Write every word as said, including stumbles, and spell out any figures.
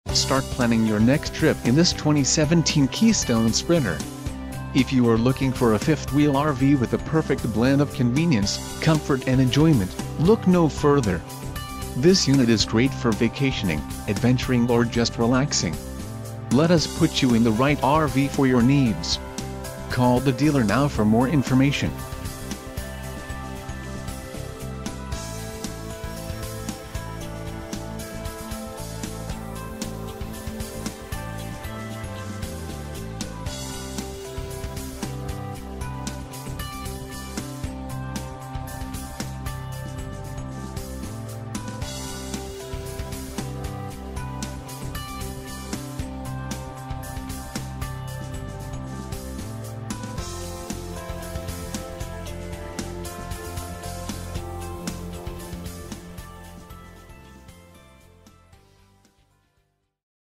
Start planning your next trip in this twenty seventeen Keystone Sprinter. If you are looking for a fifth-wheel R V with a perfect blend of convenience, comfort and enjoyment, look no further. This unit is great for vacationing, adventuring or just relaxing. Let us put you in the right R V for your needs. Call the dealer now for more information.